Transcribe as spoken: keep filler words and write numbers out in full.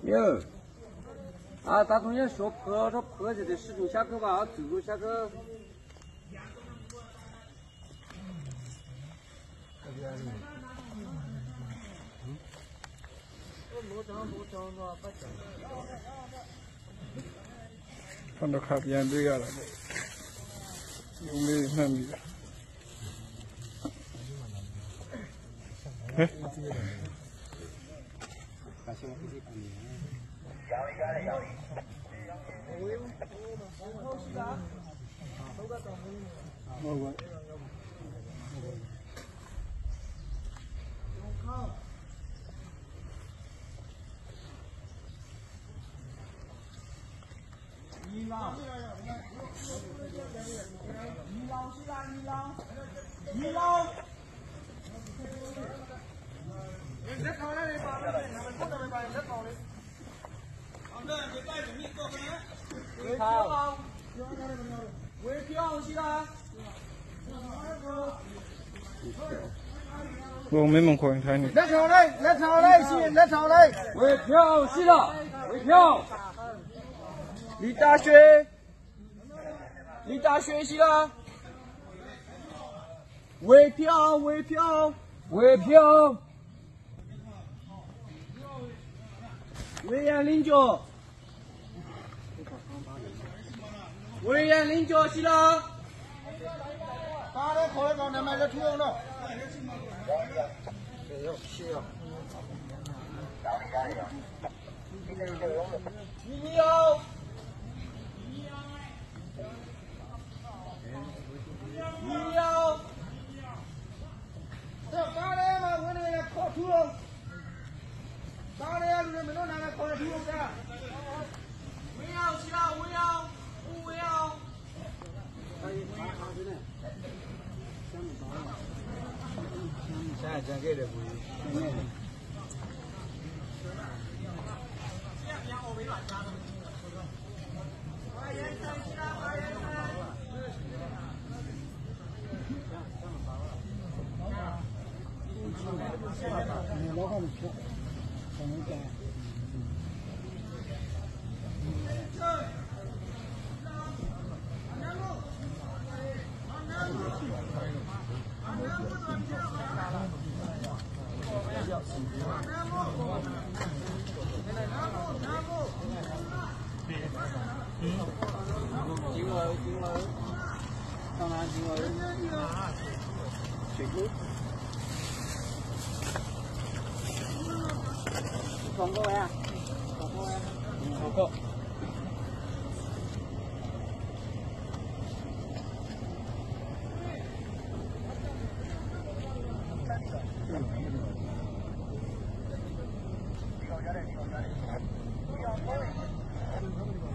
有。啊，大同学学坡，这坡就得使劲下去吧，走路下去。 看到卡边这个了，有没有那里？哎。我我。 一浪，一浪是吧？一浪，一浪。你这考来的吧？你这考来吧？你这考的。啊，那你带着你做个人。微票，微票是吧？ 我没门口看你。 来考来，来考来，是来考来。 微票是的，微票。 离大学，离大学是吧？微票，微票， 微票。 委员领奖，委员领奖是了。大的考一考，那买个土了。 没有，是啊。 你有。你有。这大的嘛，我那个考土了。大的呀，你没弄拿来考土的。我要是啦，我要，我要。 现在真给的不一样。 你老汉子吃，可能干。 金额，金额，上哪金额？水沟。广告呀，广告呀，广告。嗯。